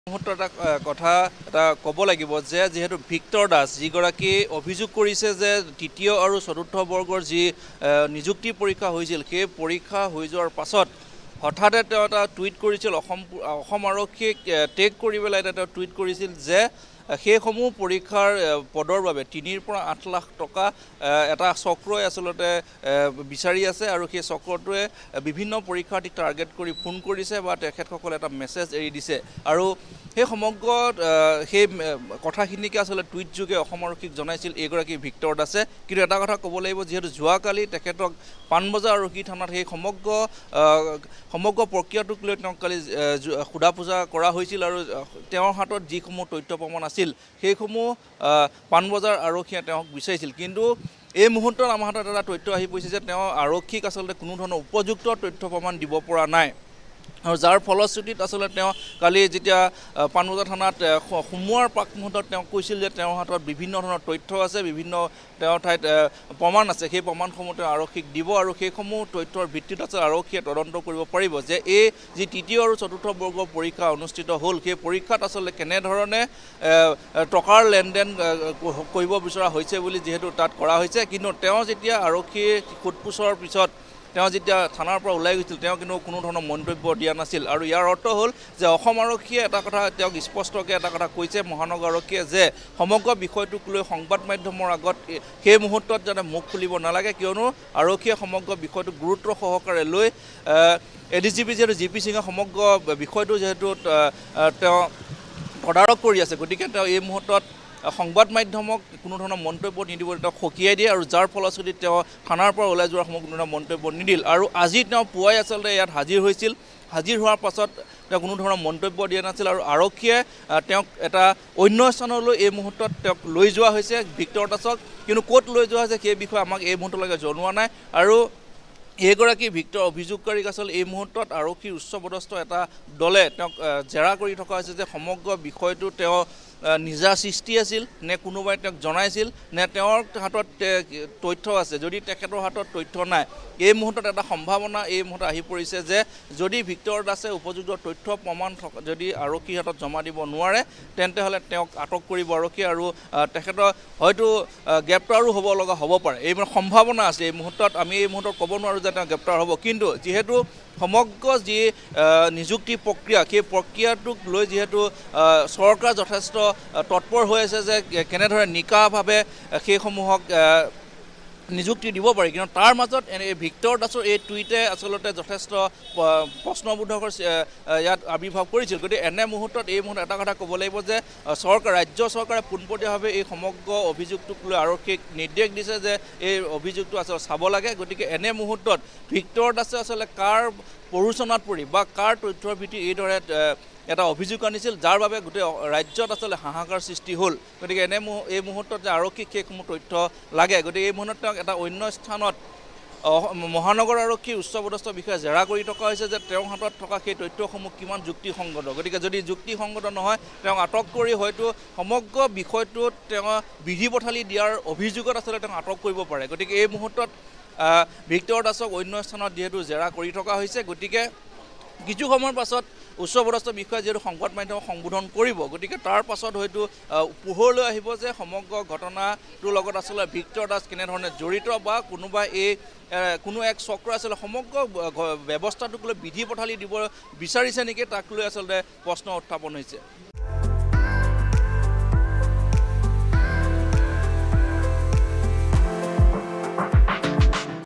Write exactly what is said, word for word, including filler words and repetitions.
মুহূৰ্তত এটা কথা এটা ক'ব লাগিব যে যেহেতু ভিক্টৰ দাস যিগৰাকী অভিযোগ কৰিছে যে তৃতীয় আৰু চতুৰ্থ বৰ্গৰ যি নিযুক্তি পৰীক্ষা হৈছিল সেই পৰীক্ষা হৈ যোৱাৰ পাছত হঠাতে তেওঁ এটা টুইট কৰিছিল অসম অসম আৰক্ষীক টেগ কৰি পেলাই এটা টুইট কৰিছিল যে সেইসমূহ পৰীক্ষাৰ পদৰ বাবে তিনিৰ পৰা আঠ লাখ টকা এটা চক্ৰই আচলতে বিচাৰি আছে আৰু সেই চক্ৰটোৱে বিভিন্ন পৰীক্ষাৰ্থীক টাৰ্গেট কৰি ফোন কৰিছে বা তেখেতসকলে এটা মেছেজ এৰি দিছে আৰু সেই সমগ্ৰ সেই কথাখিনিকে আসলে টুইট যোগে অসম আৰক্ষীক জনাইছিল এইগৰাকী ভিক্টৰ দাসে। কিন্তু এটা কথা ক'ব লাগিব যিহেতু যোৱাকালি তেখেতক পাণবজাৰ আৰক্ষী থানাত সেই সমগ্ৰ সমগ্ৰ প্ৰক্ৰিয়াটোক লৈ তেওঁক কালি সোধা পোছা কৰা হৈছিল আৰু তেওঁৰ হাতত যিসমূহ তথ্য প্ৰমাণ আছিল সেইসমূহ পাণবজাৰ আৰক্ষীয়ে তেওঁক বিচাৰিছিল। কিন্তু এই মুহূৰ্তত আমাৰ হাতত এটা তথ্য আহি পৰিছে যে তেওঁ আৰক্ষীক আচলতে কোনো ধৰণৰ উপযুক্ত তথ্য প্ৰমাণ দিব পৰা নাই আৰু যাৰ ফলশ্ৰুতিত আসলে তেওঁ কালি যেতিয়া পাণবজাৰ থানাত সোমোৱাৰ প্ৰাক মুহূৰ্তত তেওঁ কৈছিল যে তেওঁৰ হাতত বিভিন্ন ধৰণৰ তথ্য আছে, বিভিন্ন তেওঁৰ ঠাইত প্ৰমাণ আছে, সেই প্ৰমাণসমূহ তেওঁ আৰক্ষীক দিব আৰু সেইসমূহ তথ্যৰ ভিত্তিত আছে আৰক্ষীয়ে তদন্ত কৰিব পাৰিব যে এই যি তৃতীয় আৰু চতুৰ্থ বৰ্গৰ পৰীক্ষা অনুষ্ঠিত হ'ল সেই পৰীক্ষাত আচলতে কেনেধৰণে টকাৰ লেনদেন কৰিব বিচৰা হৈছে বুলি যিহেতু তাত কৰা হৈছে। কিন্তু তেওঁ যেতিয়া আৰক্ষীৰ সোধপোছৰ পিছত তেওঁ যেতিয়া থানাৰ পৰা ওলাই গৈছিল তেওঁ কিন্তু কোনো ধৰণৰ মন্তব্য দিয়া নাছিল আৰু ইয়াৰ অৰ্থ হ'ল যে অসম আৰক্ষীয়ে এটা কথা তেওঁক স্পষ্টকৈ এটা কথা কৈছে মহানগৰ আৰক্ষীয়ে যে সমগ্ৰ বিষয়টোক লৈ সংবাদ মাধ্যমৰ আগত সেই মুহূৰ্তত যাতে মুখ খুলিব নালাগে, কিয়নো আৰক্ষীয়ে সমগ্ৰ বিষয়টো গুৰুত্ব সহকাৰে লৈ এ ডি জি পি যিহেতু জি পি সিঙে সমগ্ৰ বিষয়টো যিহেতু তেওঁ তদাৰক কৰি আছে, গতিকে তেওঁ এই মুহূৰ্তত সংবাদ মাধ্যমক কোনো ধৰণৰ মন্তব্য নিদিবলৈ তেওঁক সকীয়াই দিয়ে আৰু যাৰ ফলশ্ৰুতিত তেওঁ থানাৰ পৰা ওলাই যোৱাৰ সময়ত কোনো ধৰণৰ মন্তব্য নিদিল আৰু আজি তেওঁ পুৱাই আচলতে ইয়াত হাজিৰ হৈছিল। হাজিৰ হোৱাৰ পাছত তেওঁ কোনো ধৰণৰ মন্তব্য দিয়া নাছিল আৰু আৰক্ষীয়ে তেওঁক এটা অন্য স্থানলৈ এই মুহূৰ্তত তেওঁক লৈ যোৱা হৈছে ভিক্টৰ দাসক। কিন্তু ক'ত লৈ যোৱা হৈছে সেই বিষয়ে আমাক এই মুহূৰ্তলৈকে জনোৱা নাই আৰু এইগৰাকী ভিক্টৰ অভিযোগকাৰীক আচলতে এই মুহূৰ্তত আৰক্ষীৰ উচ্চপদস্থ এটা দলে তেওঁক জেৰা কৰি থকা হৈছে যে সমগ্ৰ বিষয়টো তেওঁ নিজা সৃষ্টি আছিল নে কোনোবাই তেওঁক জনাইছিল নে তেওঁৰ হাতত তথ্য আছে। যদি তেখেতৰ হাতত তথ্য নাই এই মুহূৰ্তত এটা সম্ভাৱনা এই মুহূৰ্তত আহি পৰিছে যে যদি ভিক্টৰ দাসে উপযুক্ত তথ্য প্ৰমাণ যদি আৰক্ষীৰ হাতত জমা দিব নোৱাৰে তেন্তে হ'লে তেওঁক আটক কৰিব আৰক্ষী আৰু তেখেতৰ হয়তো গ্ৰেপ্তাৰো হ'ব লগা হ'ব পাৰে। এই সম্ভাৱনা আছে এই মুহূৰ্তত। আমি এই মুহূৰ্তত ক'ব নোৱাৰোঁ যে তেওঁ গ্ৰেপ্তাৰ হ'ব, কিন্তু যিহেতু সমগ্ৰ যি নিযুক্তি প্ৰক্ৰিয়া সেই প্ৰক্ৰিয়াটোক লৈ যিহেতু চৰকাৰ যথেষ্ট তৎপৰ হৈ আছে যে কেনেদৰে নিকাভাৱে সেইসমূহক নিযুক্তি দিব পাৰি, কিন্তু তাৰ মাজত এই ভিক্টৰ দাসৰ এই টুইটে আচলতে যথেষ্ট প্ৰশ্নবোধকৰ ইয়াত আৱিৰ্ভাৱ কৰিছিল। গতিকে এনে মুহূৰ্তত এই মুহূৰ্তত এটা কথা ক'ব লাগিব যে চৰকাৰ ৰাজ্য চৰকাৰে পোনপটীয়াভাৱে এই সমগ্ৰ অভিযোগটোক লৈ আৰক্ষীক নিৰ্দেশ দিছে যে এই অভিযোগটো আচলতে চাব লাগে। গতিকে এনে মুহূৰ্তত ভিক্টৰ দাসে আচলতে কাৰ প্ৰৰোচনাত পৰি বা কাৰ তথ্যৰ ভিত্তিত এইদৰে এটা অভিযোগ আনিছিল যাৰ বাবে গোটেই ৰাজ্যত আচলতে হাহাকাৰ সৃষ্টি হ'ল। গতিকে এনে এই মুহূৰ্তত যে আৰক্ষীক সেইসমূহ তথ্য লাগে, গতিকে এই মুহূৰ্তত তেওঁক এটা অন্য স্থানত মহানগৰ আৰক্ষীৰ উচ্চপদস্থ বিষয়ে জেৰা কৰি থকা হৈছে যে তেওঁৰ হাতত থকা সেই তথ্যসমূহ কিমান যুক্তিসংগত। গতিকে যদি যুক্তিসংগত নহয় তেওঁক আটক কৰি হয়তো সমগ্ৰ বিষয়টোত তেওঁ বিধি পথালি দিয়াৰ অভিযোগত আচলতে তেওঁক আটক কৰিব পাৰে। গতিকে এই মুহূৰ্তত ভিক্টৰ দাসক অন্য স্থানত যিহেতু জেৰা কৰি থকা হৈছে, গতিকে কিছু সময়ৰ পাছত উচ্চপদস্থ বিষয়ে যিহেতু সংবাদ মাধ্যমক সম্বোধন কৰিব, গতিকে তাৰ পাছত হয়তো পোহৰলৈ আহিব যে সমগ্ৰ ঘটনাটোৰ লগত আচলতে ভিক্টৰ দাস কেনেধৰণে জড়িত বা কোনোবা এই কোনো এক চক্ৰ আচলতে সমগ্ৰ ব্যৱস্থাটোক লৈ বিধি পথালি দিব বিচাৰিছে নেকি তাক লৈ আচলতে প্ৰশ্ন উত্থাপন হৈছে।